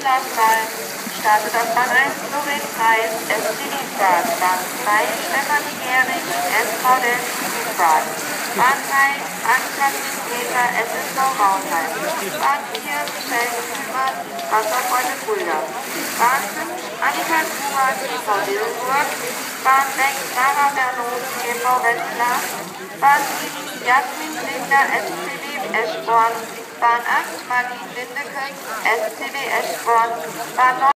Schafwald startet auf Bahn 1 Florian Kreis, SC Wiesbad, Bahn 2 Stefanie Gehring, SV der Wiesbad, Bahn 3 Ann-Kathrin Peter, SSV Raunheim, Bahn 4 Michelle Kühlmann, Wasserfreunde Fulda, Bahn 5 Annika Kuhmann, TV Dillenburg, Bahn 6 Sarah Bernot, TV Wetzlar, Bahn 7 Jasmin Linder, SCW Eschborn, Bahn 8 Marlene Lindeken, SCW Eschborn, Bahn 9